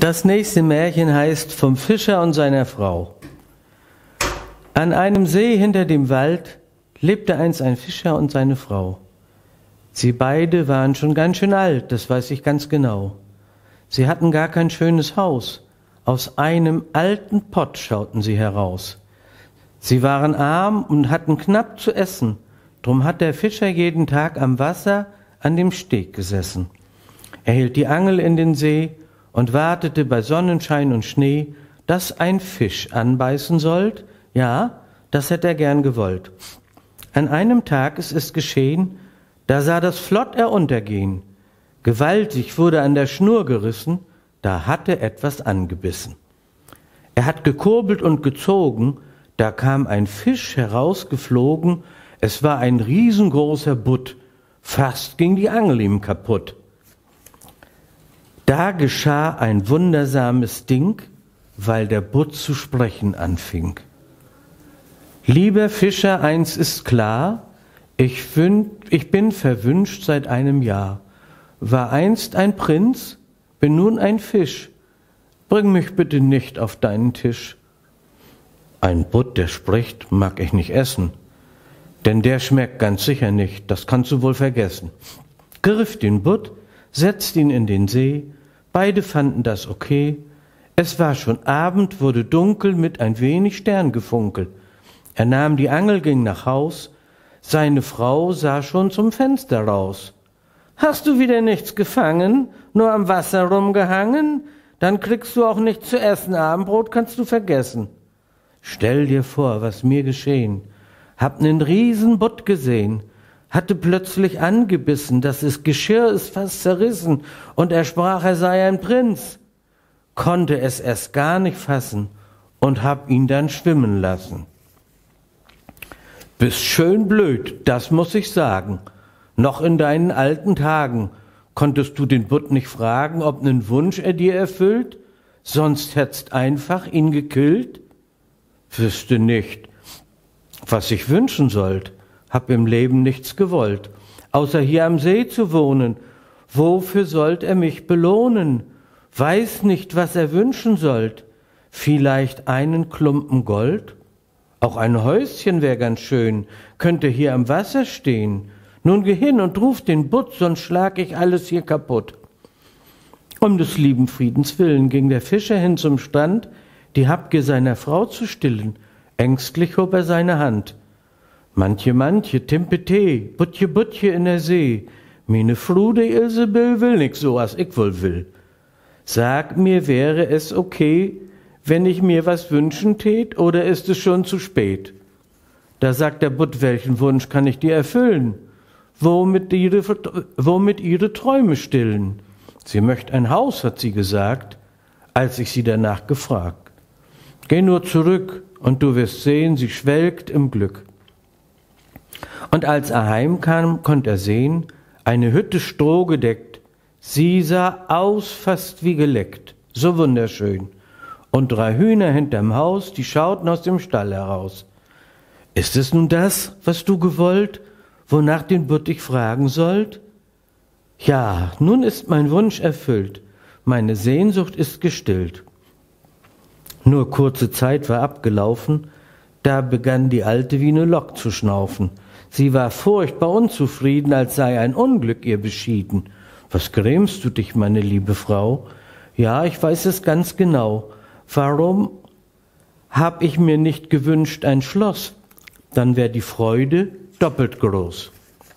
Das nächste Märchen heißt Vom Fischer und seiner Frau. An einem See hinter dem Wald lebte einst ein Fischer und seine Frau. Sie beide waren schon ganz schön alt, das weiß ich ganz genau. Sie hatten gar kein schönes Haus. Aus einem alten Pott schauten sie heraus. Sie waren arm und hatten knapp zu essen. Drum hat der Fischer jeden Tag am Wasser an dem Steg gesessen. Er hielt die Angel in den See und wartete bei Sonnenschein und Schnee, dass ein Fisch anbeißen sollt. Ja, das hätte er gern gewollt. An einem Tag ist es geschehen, da sah das flott er untergehen. Gewaltig wurde an der Schnur gerissen, da hatte etwas angebissen. Er hat gekurbelt und gezogen, da kam ein Fisch herausgeflogen, es war ein riesengroßer Butt, fast ging die Angel ihm kaputt. Da geschah ein wundersames Ding, weil der Butt zu sprechen anfing. Lieber Fischer, eins ist klar, ich bin verwünscht seit einem Jahr. War einst ein Prinz, bin nun ein Fisch. Bring mich bitte nicht auf deinen Tisch. Ein Butt, der spricht, mag ich nicht essen, denn der schmeckt ganz sicher nicht, das kannst du wohl vergessen. Griff den Butt, setzt ihn in den See, beide fanden das okay. Es war schon Abend, wurde dunkel mit ein wenig Sterngefunkel. Er nahm die Angel, ging nach Haus, seine Frau sah schon zum Fenster raus. Hast du wieder nichts gefangen, nur am Wasser rumgehangen? Dann kriegst du auch nichts zu essen, Abendbrot kannst du vergessen. Stell dir vor, was mir geschehen. Hab nen Riesenbutt gesehen, hatte plötzlich angebissen, dass das Geschirr ist fast zerrissen, und er sprach, er sei ein Prinz. Konnte es erst gar nicht fassen und hab ihn dann schwimmen lassen. Bist schön blöd, das muss ich sagen. Noch in deinen alten Tagen konntest du den Butt nicht fragen, ob nen Wunsch er dir erfüllt, sonst hättst einfach ihn gekillt. Wüsste nicht, was ich wünschen sollt, hab im Leben nichts gewollt, außer hier am See zu wohnen. Wofür sollt er mich belohnen? Weiß nicht, was er wünschen sollt. Vielleicht einen Klumpen Gold? Auch ein Häuschen wär ganz schön, könnte hier am Wasser stehen. Nun geh hin und ruf den Butt, sonst schlag ich alles hier kaputt. Um des lieben Friedens willen ging der Fischer hin zum Strand, die Habgier seiner Frau zu stillen. Ängstlich hob er seine Hand. Manche, Timpete, Butje in der See. Mine Frude Ilsebill will nix so, as ich wohl will. Sag mir, wäre es okay, wenn ich mir was wünschen tät, oder ist es schon zu spät? Da sagt der Butt, welchen Wunsch kann ich dir erfüllen? Womit ihre Träume stillen? Sie möcht ein Haus, hat sie gesagt, als ich sie danach gefragt. Geh nur zurück, und du wirst sehen, sie schwelgt im Glück. Und als er heimkam, konnt er sehen, eine Hütte strohgedeckt. Sie sah aus fast wie geleckt, so wunderschön. Und 3 Hühner hinterm Haus, die schauten aus dem Stall heraus. Ist es nun das, was du gewollt, wonach den Butt ich fragen sollt? Ja, nun ist mein Wunsch erfüllt, meine Sehnsucht ist gestillt. Nur kurze Zeit war abgelaufen, da begann die Alte wie ne Lok zu schnaufen. Sie war furchtbar unzufrieden, als sei ein Unglück ihr beschieden. Was grämst du dich, meine liebe Frau? Ja, ich weiß es ganz genau. Warum hab ich mir nicht gewünscht ein Schloss? Dann wär die Freude doppelt groß.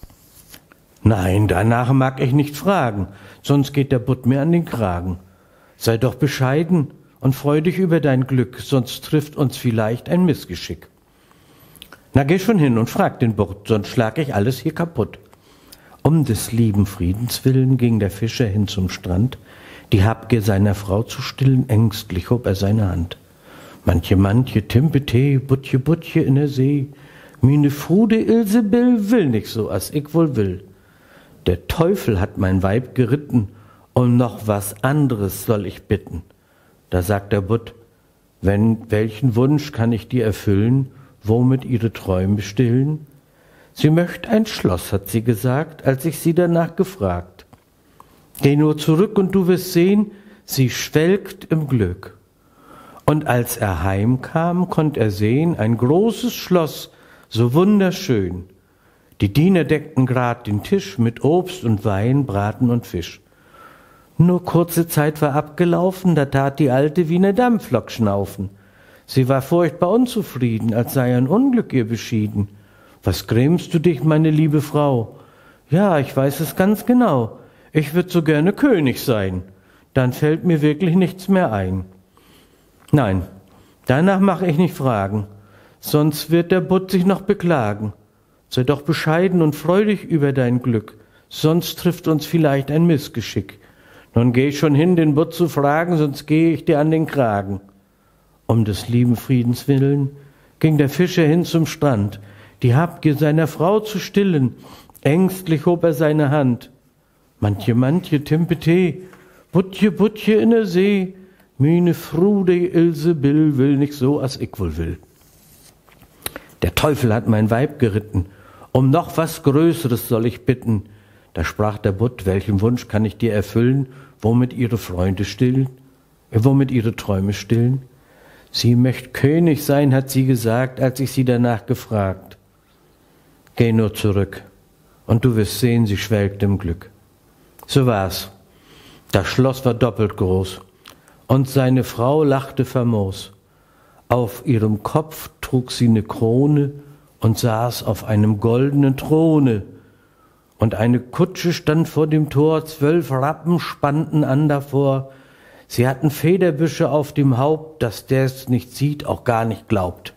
Nein, danach mag ich nicht fragen, sonst geht der Butt mir an den Kragen. Sei doch bescheiden und freu dich über dein Glück, sonst trifft uns vielleicht ein Missgeschick. Na, geh schon hin und frag den Butt, sonst schlag ich alles hier kaputt. Um des lieben Friedens willen ging der Fischer hin zum Strand, die Habgier seiner Frau zu stillen, ängstlich hob er seine Hand. Manche, Timpete, Butje in der See, mine Frude Ilsebill will nicht so, as ich wohl will. Der Teufel hat mein Weib geritten, um noch was anderes soll ich bitten. Da sagt der Butt, welchen Wunsch kann ich dir erfüllen, womit ihre Träume stillen? Sie möcht ein Schloss, hat sie gesagt, als ich sie danach gefragt. Geh nur zurück und du wirst sehen, sie schwelgt im Glück. Und als er heimkam, konnt er sehen, ein großes Schloss, so wunderschön. Die Diener deckten grad den Tisch mit Obst und Wein, Braten und Fisch. Nur kurze Zeit war abgelaufen, da tat die Alte wie ne Dampflok schnaufen. Sie war furchtbar unzufrieden, als sei ein Unglück ihr beschieden. Was grämst du dich, meine liebe Frau? Ja, ich weiß es ganz genau. Ich würd so gerne König sein. Dann fällt mir wirklich nichts mehr ein. Nein, danach mache ich nicht fragen, sonst wird der Butt sich noch beklagen. Sei doch bescheiden und freu dich über dein Glück, sonst trifft uns vielleicht ein Missgeschick. Nun geh schon hin, den Butt zu fragen, sonst gehe ich dir an den Kragen. Um des lieben Friedens willen ging der Fischer hin zum Strand, die Habgier seiner Frau zu stillen. Ängstlich hob er seine Hand. Manche, manche, Timpete, Butje, Butje in der See, meine Frude Ilse Bill will nicht so, als ich wohl will. Der Teufel hat mein Weib geritten, um noch was Größeres soll ich bitten. Da sprach der Butt, welchen Wunsch kann ich dir erfüllen, womit ihre Freunde stillen, womit ihre Träume stillen? Sie möcht König sein, hat sie gesagt, als ich sie danach gefragt. Geh nur zurück, und du wirst sehen, sie schwelgt im Glück. So war's. Das Schloss war doppelt groß, und seine Frau lachte famos. Auf ihrem Kopf trug sie ne Krone und saß auf einem goldenen Throne. Und eine Kutsche stand vor dem Tor, 12 Rappen spannten an davor. Sie hatten Federbüsche auf dem Haupt, dass der's nicht sieht, auch gar nicht glaubt.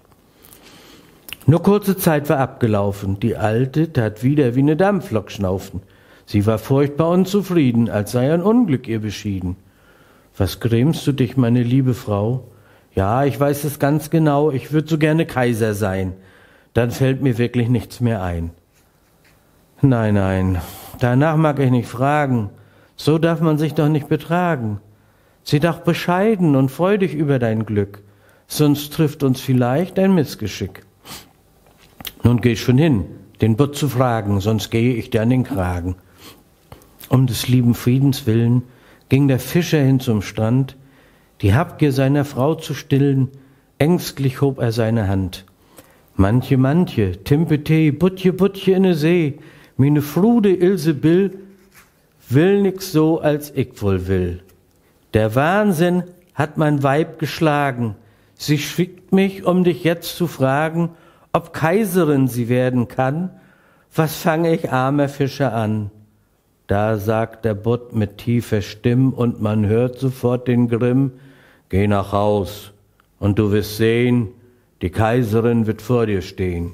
Nur kurze Zeit war abgelaufen, die Alte tat wieder wie ne Dampflok schnaufen. Sie war furchtbar unzufrieden, als sei ein Unglück ihr beschieden. Was grämst du dich, meine liebe Frau? Ja, ich weiß es ganz genau, ich würd so gerne Kaiser sein. Dann fällt mir wirklich nichts mehr ein. Nein, nein, danach mag ich nicht fragen. So darf man sich doch nicht betragen. Sei doch bescheiden und freu dich über dein Glück, sonst trifft uns vielleicht ein Missgeschick. Nun geh schon hin, den Butt zu fragen, sonst gehe ich dir an den Kragen. Um des lieben Friedens willen ging der Fischer hin zum Strand, die Habgier seiner Frau zu stillen, ängstlich hob er seine Hand. Manche, manche, Timpete, Butje, Butje in der See, meine Frude Ilse Bill will nix so, als ich wohl will. Der Wahnsinn hat mein Weib geschlagen, sie schickt mich, um dich jetzt zu fragen, ob Kaiserin sie werden kann. Was fange ich, armer Fischer, an? Da sagt der Butt mit tiefer Stimm und man hört sofort den Grimm, geh nach Haus und du wirst sehen, die Kaiserin wird vor dir stehen.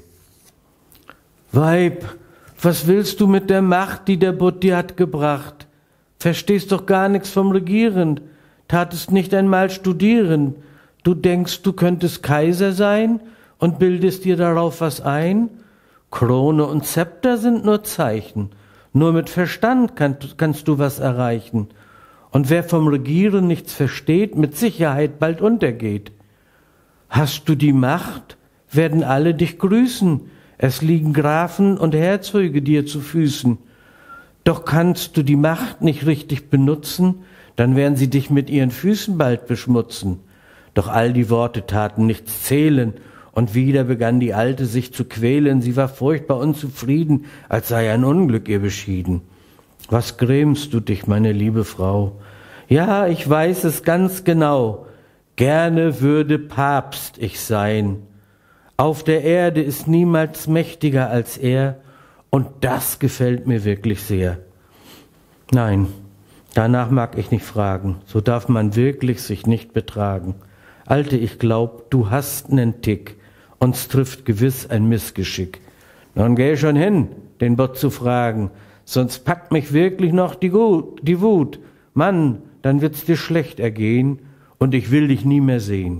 Weib, was willst du mit der Macht, die der Butt dir hat gebracht? Verstehst doch gar nichts vom Regieren, tatest nicht einmal studieren. Du denkst, du könntest Kaiser sein und bildest dir darauf was ein? Krone und Zepter sind nur Zeichen. Nur mit Verstand kannst du was erreichen. Und wer vom Regieren nichts versteht, mit Sicherheit bald untergeht. Hast du die Macht, werden alle dich grüßen. Es liegen Grafen und Herzöge dir zu Füßen. Doch kannst du die Macht nicht richtig benutzen, dann werden sie dich mit ihren Füßen bald beschmutzen. Doch all die Worte taten nichts zählen, und wieder begann die Alte sich zu quälen. Sie war furchtbar unzufrieden, als sei ein Unglück ihr beschieden. Was grämst du dich, meine liebe Frau? Ja, ich weiß es ganz genau. Gerne würde Papst ich sein. Auf der Erde ist niemals mächtiger als er, und das gefällt mir wirklich sehr. Nein, danach mag ich nicht fragen, so darf man wirklich sich nicht betragen. Alte, ich glaub, du hast nen Tick, uns trifft gewiss ein Missgeschick. Nun geh schon hin, den Butt zu fragen, sonst packt mich wirklich noch die Wut. Mann, dann wird's dir schlecht ergehen, und ich will dich nie mehr sehen.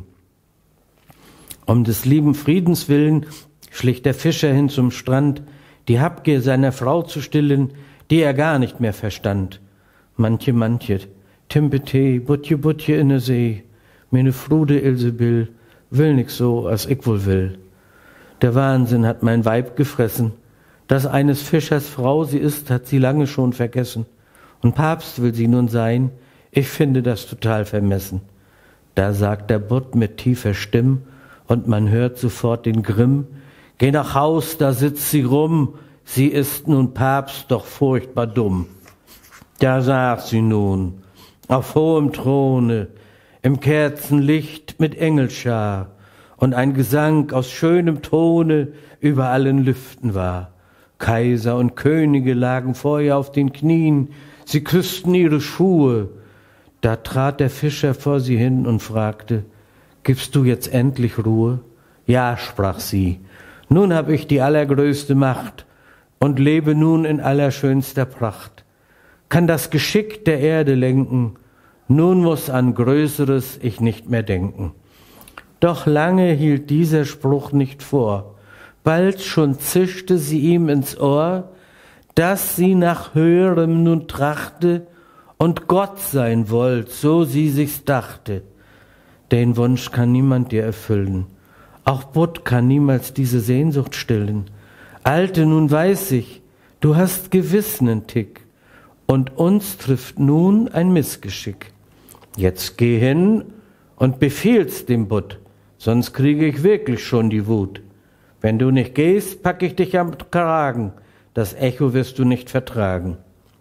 Um des lieben Friedens willen schlich der Fischer hin zum Strand, die Habgier seiner Frau zu stillen, die er gar nicht mehr verstand. Manche, manche, Timpete, Butje, Butje in der See, meine Frude Ilse Bill will nix so, als ich wohl will. Der Wahnsinn hat mein Weib gefressen, dass eines Fischers Frau sie ist, hat sie lange schon vergessen. Und Papst will sie nun sein, Ich finde das total vermessen. Da sagt der Butt mit tiefer Stimm, und man hört sofort den Grimm: Geh nach Haus, da sitzt sie rum, sie ist nun Papst, doch furchtbar dumm. Da saß sie nun, auf hohem Throne, im Kerzenlicht mit Engelschar, und ein Gesang aus schönem Tone über allen Lüften war. Kaiser und Könige lagen vor ihr auf den Knien, sie küssten ihre Schuhe. Da trat der Fischer vor sie hin und fragte: Gibst du jetzt endlich Ruhe? Ja, sprach sie, nun hab ich die allergrößte Macht und lebe nun in allerschönster Pracht. Kann das Geschick der Erde lenken, nun muß an Größeres ich nicht mehr denken. Doch lange hielt dieser Spruch nicht vor, bald schon zischte sie ihm ins Ohr, dass sie nach Höherem nun trachte und Gott sein wollt, so sie sich's dachte. Den Wunsch kann niemand dir erfüllen, auch Butt kann niemals diese Sehnsucht stillen. Alte, nun weiß ich, du hast gewiss nen Tick, und uns trifft nun ein Missgeschick. Jetzt geh hin und befiehl's dem Butt, sonst kriege ich wirklich schon die Wut. Wenn du nicht gehst, pack ich dich am Kragen, das Echo wirst du nicht vertragen.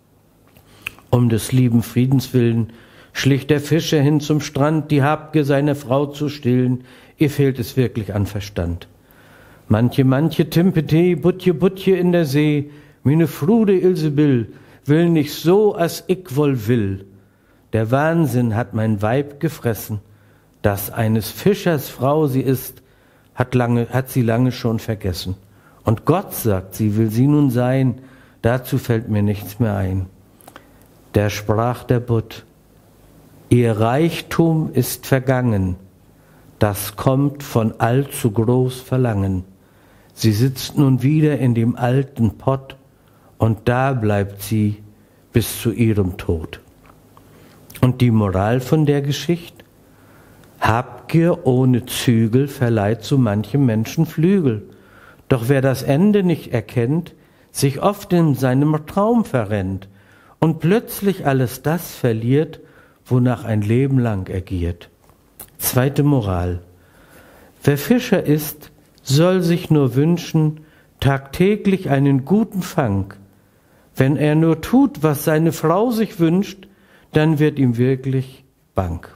Um des lieben Friedens willen schlich der Fischer hin zum Strand, die Habgier seiner Frau zu stillen, ihr fehlt es wirklich an Verstand. Manche Timpete, Butje in der See, meine Frude Ilsebill, will nicht so, als ich wohl will. Der Wahnsinn hat mein Weib gefressen, dass eines Fischers Frau sie ist, hat sie lange schon vergessen. Und Gott, sagt sie, will sie nun sein, dazu fällt mir nichts mehr ein. Da sprach der Butt: Ihr Reichtum ist vergangen, das kommt von allzu groß Verlangen. Sie sitzt nun wieder in dem alten Pott, und da bleibt sie bis zu ihrem Tod. Und die Moral von der Geschichte? Habgier ohne Zügel verleiht so manchem Menschen Flügel. Doch wer das Ende nicht erkennt, sich oft in seinem Traum verrennt und plötzlich alles das verliert, wonach ein Leben lang er giert. Zweite Moral: Wer Fischer ist, soll sich nur wünschen, tagtäglich einen guten Fang. Wenn er nur tut, was seine Frau sich wünscht, dann wird ihm wirklich bang.